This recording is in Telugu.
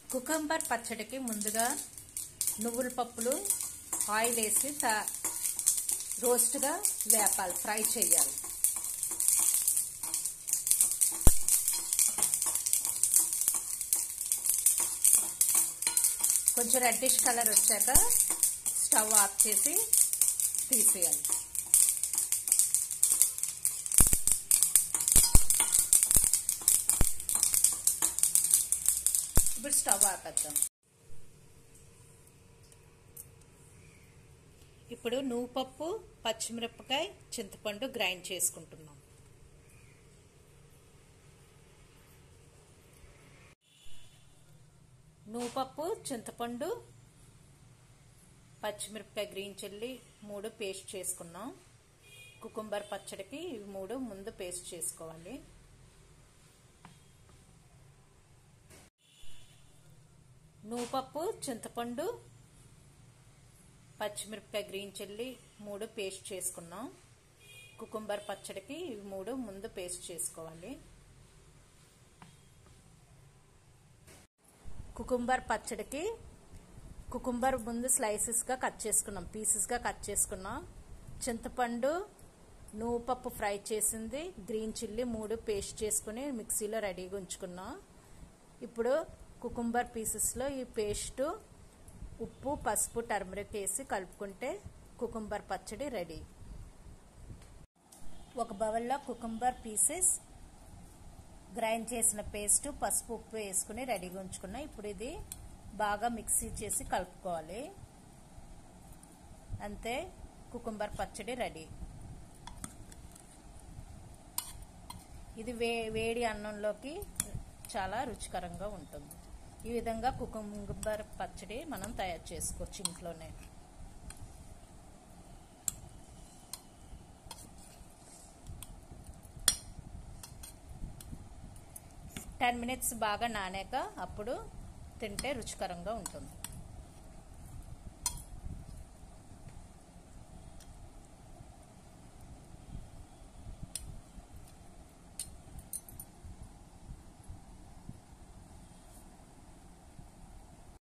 కుకుంబర్ పచ్చడికి ముందుగా నువ్వుల పప్పులు ఆయిల్ వేసి రోస్ట్గా వేపాలి, ఫ్రై చేయాలి. కొంచెం రెడ్డిష్ కలర్ వచ్చాక స్టవ్ ఆఫ్ చేసి తీసేయాలి. ఇప్పుడు స్టవ్ ఆపేద్దాం. ఇప్పుడు నువ్వుపప్పు, పచ్చిమిరపకాయ, చింతపండు గ్రైండ్ చేసుకుంటున్నాం. నువ్వుపప్పు, చింతపండు, పచ్చిమిరపకాయ, గ్రీన్ చిల్లీ 3 పేస్ట్ చేసుకున్నాం. కుకుంబర్ పచ్చడికి ఇవి 3 ముందు పేస్ట్ చేసుకోవాలి. నువ్వుపప్పు, చింతపండు, పచ్చిమిరపకాయ, గ్రీన్ చిల్లీ 3 పేస్ట్ చేసుకున్నాం. కుకుంబర్ పచ్చడికి ఇవి 3 ముందు పేస్ట్ చేసుకోవాలి. కుకుంబర్ పచ్చడికి కుకుంబర్ ముందు స్లైసెస్గా కట్ చేసుకున్నాం, పీసెస్గా కట్ చేసుకున్నాం. చింతపండు, నువ్వుపప్పు ఫ్రై చేసింది, గ్రీన్ చిల్లీ 3 పేస్ట్ చేసుకుని మిక్సీలో రెడీగా ఉంచుకున్నాం. ఇప్పుడు కుకుంబర్ పీసెస్లో ఈ పేస్టు, ఉప్పు, పసుపు, టర్మరిక్ వేసి కలుపుకుంటే కుకుంబర్ పచ్చడి రెడీ. ఒక బౌల్లో కుకుంబర్ పీసెస్, గ్రైండ్ చేసిన పేస్టు, పసుపు, ఉప్పు వేసుకుని రెడీగా ఉంచుకున్నాం. ఇప్పుడు ఇది బాగా మిక్సీ చేసి కలుపుకోవాలి. అంతే, కుకుంబర్ పచ్చడి రెడీ. ఇది వేడి అన్నంలోకి చాలా రుచికరంగా ఉంటుంది. ఈ విధంగా కుకుంబర్ పచ్చడి మనం తయారు చేసుకోవచ్చు ఇంట్లోనే. 10 minutes బాగా నానాక అప్పుడు తింటే రుచికరంగా ఉంటుంది.